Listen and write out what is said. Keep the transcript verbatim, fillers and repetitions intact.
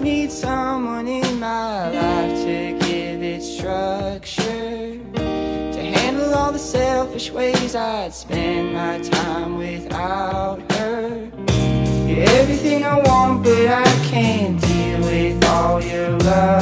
need someone in my life to give it structure, to handle all the selfish ways I'd spend my time without her. You're everything I want, but I can't deal with all your love.